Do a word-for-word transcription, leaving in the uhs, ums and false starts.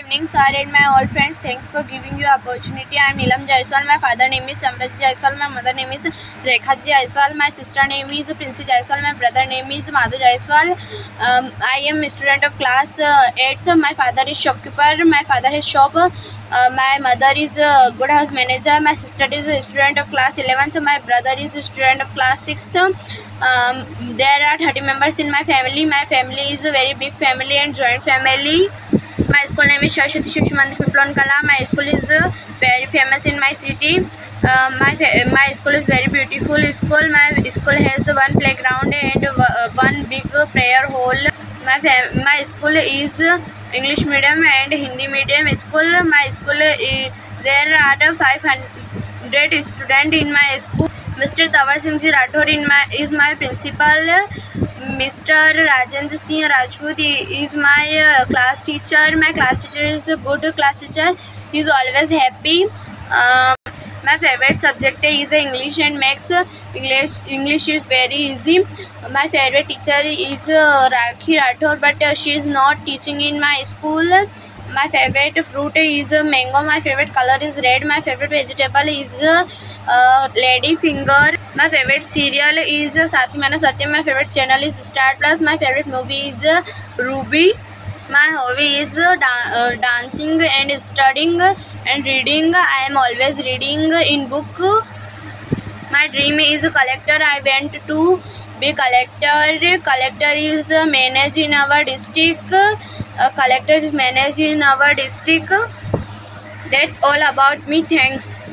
evening, sir, and my all friends. Thanks for giving you opportunity. I am Nilam Jaiswal. My father name is Samrat Jaiswal. My mother name is Rekha Jaiswal. My sister name is Princy Jaiswal. My brother name is Madhu Jaiswal. Um, I am a student of class uh, eighth. My father is shopkeeper. My father has shop. Uh, my mother is a good house manager. My sister is a student of class eleventh. My brother is a student of class sixth. Um, there are thirty members in my family. My family is a very big family and joint family. My school name is Saraswati Shiv Mandir Piplon Kala. My school is uh, very famous in my city. Uh, my my school is very beautiful school. My school has one playground and uh, one big prayer hall. My my school is uh, English medium and Hindi medium school. My school is, there are five hundred students in my school. Mister Tawar Singh Ji Rathod in my is my principal. Mister Rajendra Singh Rajput is my uh, class teacher. My class teacher is a good class teacher. He is always happy. Uh, my favorite subject is English and Maths. English English is very easy. My favorite teacher is uh, Rakhi Rathod, but uh, she is not teaching in my school. My favorite fruit is uh, mango. My favorite color is red. My favorite vegetable is uh, uh, lady finger. My favorite serial is uh, Sathi Mana Satyam. My favorite channel is Star Plus. My favorite movie is uh, Ruby. My hobby is uh, da- uh, dancing and studying and reading. I am always reading in book. My dream is a collector. I went to be collector. Collector is uh, managed in our district. Uh, collector is managed in our district. That's all about me. Thanks.